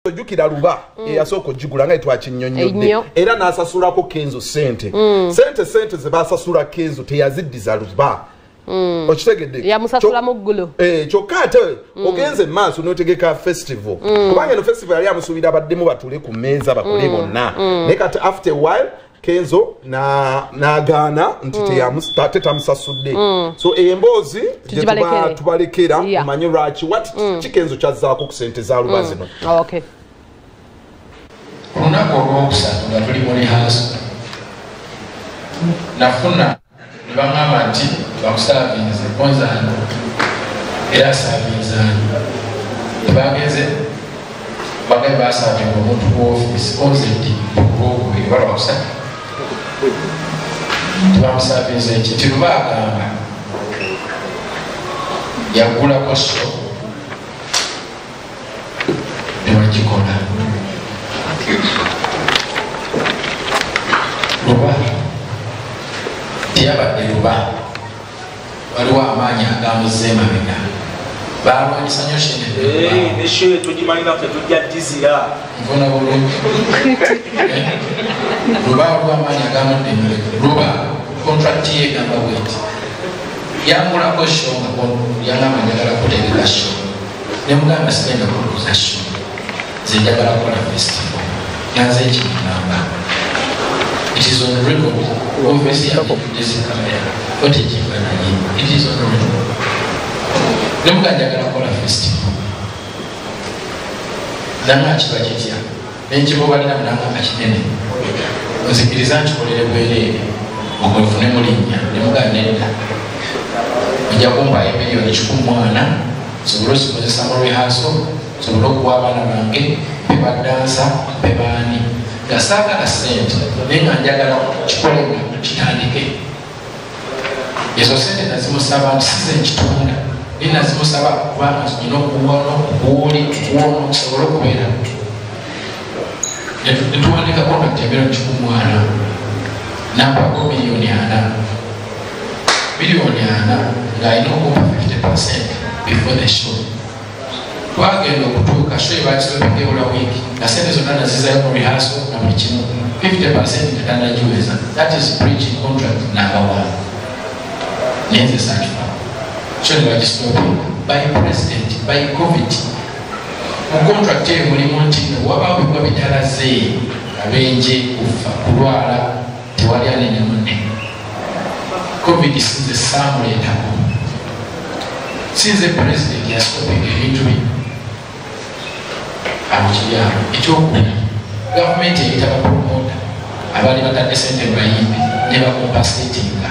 Ojjukira Luba eyasooka ogigula nga twakinnyonnyodde era n'asasulako Kenzo sente. Sente ze baasasula Kenzo teyaziddiza Luba. Okitegedde? Yamusasula mu ggulu. Kyokka ate ogenze maaso n'otegeka festival. Kubanga eno festival yali amusuubira abaddemu batule ku mmeeza bakole bonna. Naye kati after a while Kenzo n'agaana nti tetamusasudde. So emboozi tubalekera omanye lwaki ki Kenzo kyazaako ku sente za Luba zino. Okay. Olunaku olwokusatu nga tuli mu rehearsal nafuna ne baŋŋamba nti bakusaavinze konzano era asaavinzani tebagenze bagaye basaavinga omuntu ku ofiisi konzeti olwokubiri bala bakusatu tebamusaavinze eki nti Luba agamba yaggulako so tewagikola Luba tiyabadde Luba waliwo amaanyi agamuze emabega balwanyisa nnyo neshe tugimanyi naffe tujja dizira nfuna bulungi Luba waliwo amaanyi agamudde emabega Luba contract ye egamba bweti yangulako sho nga yangamba njagala kutegeka sho ne mugamba sigenda kuluza sho nze njagala kukola festival yanze ekimugamba. It is on record. Obviously, I have this camera. What is it? It is on record. Nemuka njagala kola festival. Nanga kiba kitya. N'ekibo balina munanga kinene. Nzikiriza nkikolere bwereere. Okufune mulinnya. Nemuka nedda. Ojja kumpa emiliyoni 14 sobola okukozesa mu rehearsal, sobola okuwa abaana bange be badansa be baani. Gasaagala sente naye nga njagala kikole nga kitandike. Ezo sente nazimusaba nti size nkitunda naye nazimusaba kubanga zirina okuwona okuwuli okuwona okusobola okubeera. Netuwandika contract ya miliyoni 14 nampako miliyoni 4 ng'alina okuba 50% before the show. Twagenda okutuuka show ebakisobeka ebula wiiki nga sente zonna nazizayo mu rehearsal na buli kimu 50% nga tanagiweza. That is breaching contract number 1. Naye nze sakifa show ne bagisitopinga by president by COVID. Mu contract eyo mulimu nti wabaawo bigwa bitalaze abenje kufa kulwala tewali anenya munne. COVID sinze saamuleetako sinze president yasitopinga ebintu bino amukiryamo. Ekyokubiri gavumenti eyita bapromota abaali batadde sente bayimbi ne bakompasetinga